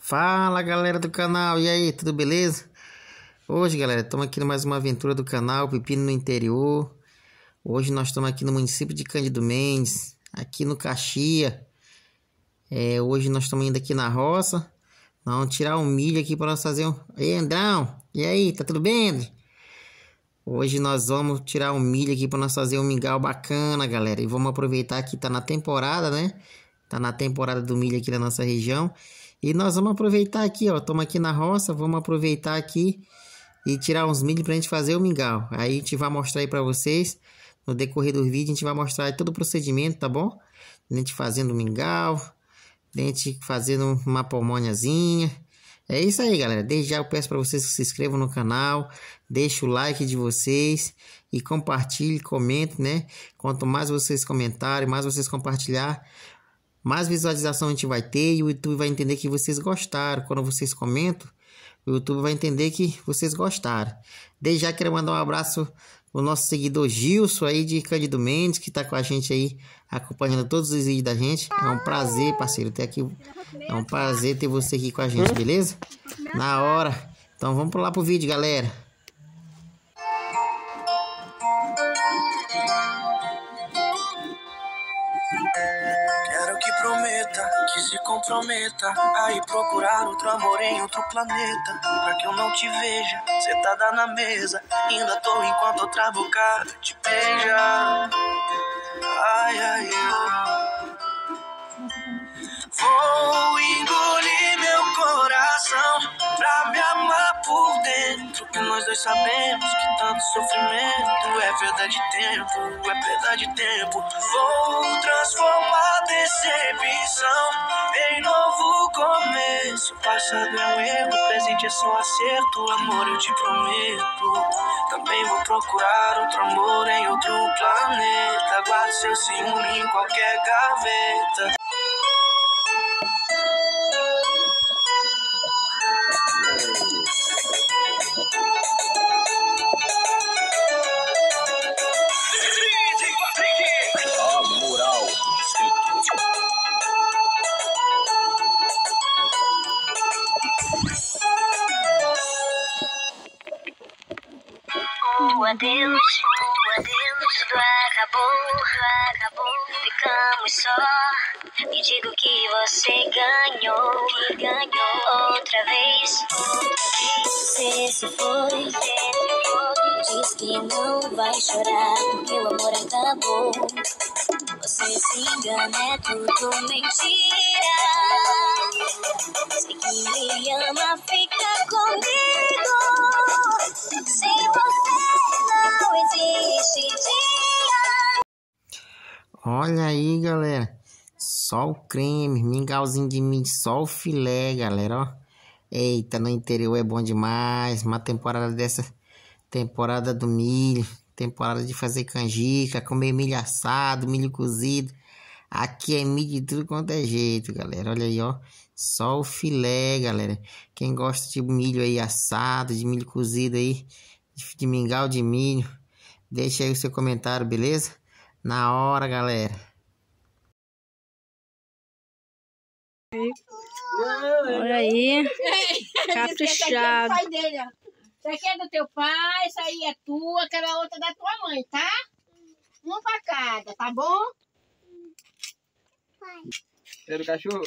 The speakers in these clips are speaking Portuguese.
Fala galera do canal, e aí, tudo beleza? Hoje galera, estamos aqui em mais uma aventura do canal Pepino no Interior. Hoje nós estamos aqui no município de Cândido Mendes, aqui no Caxias. Hoje nós estamos indo aqui na roça. Vamos tirar um milho aqui para nós fazer um... Ei Andrão, e aí, tá tudo bem, André? Hoje nós vamos tirar um milho aqui para nós fazer um mingau bacana, galera. E vamos aproveitar que tá na temporada, né? Tá na temporada do milho aqui na nossa região. E nós vamos aproveitar aqui, ó. Estamos aqui na roça, vamos aproveitar aqui e tirar uns milho pra gente fazer o mingau. Aí a gente vai mostrar aí pra vocês. No decorrer do vídeo a gente vai mostrar aí todo o procedimento, tá bom? A gente fazendo o mingau, a gente fazendo uma pamonhazinha. É isso aí, galera. Desde já eu peço para vocês que se inscrevam no canal, deixe o like de vocês e compartilhe, comente, né? Quanto mais vocês comentarem, mais vocês compartilhar, mais visualização a gente vai ter e o YouTube vai entender que vocês gostaram. Quando vocês comentam, o YouTube vai entender que vocês gostaram. Desde já quero mandar um abraço pro nosso seguidor Gilson aí de Cândido Mendes, que tá com a gente aí, acompanhando todos os vídeos da gente. É um prazer, parceiro, ter aqui. É um prazer ter você aqui com a gente, beleza? Na hora. Então vamos lá pro vídeo, galera. Quero que prometa, que se comprometa a ir procurar outro amor em outro planeta. Pra que eu não te veja sentada na mesa, ainda tô enquanto outra boca te beija. Ai, ai, ai. Vou engolir meu coração pra me amar por dentro, que nós dois sabemos que tanto sofrimento é perda de tempo, é perda de tempo. Vou transformar decepção em novo começo. O passado é um erro, o presente é só um acerto. Amor, eu te prometo, também vou procurar outro amor em outro planeta. Guarde seu ciúme em qualquer gaveta. Adeus, tudo acabou, ficamos só. E digo que você ganhou outra vez. Você se foi, diz que não vai chorar porque o amor acabou. Você se engana, é tudo mentira. Sei que me ama, fica comigo. Se você não existe dia. Olha aí, galera. Só o creme, mingauzinho de milho, só o filé, galera, ó. Eita, no interior é bom demais. Uma temporada dessa, temporada do milho, temporada de fazer canjica, comer milho assado, milho cozido. Aqui é milho de tudo quanto é jeito, galera. Olha aí, ó. Só o filé, galera. Quem gosta de milho aí assado, de milho cozido aí, de mingau de milho, deixa aí o seu comentário, beleza? Na hora, galera. Olha aí, caprichado. Isso aqui é do teu pai, isso aí é tua, aquela outra é da tua mãe, tá? Um pra cada, tá bom? É do cachorro?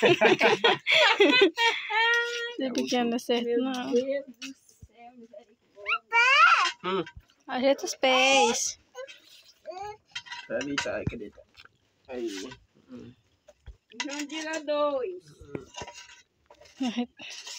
Esse pequeno não é certo, não. Meu Deus do céu, misericórdia. Ajeita os pés. Ali tá, cadê? Aí. Jandira 2.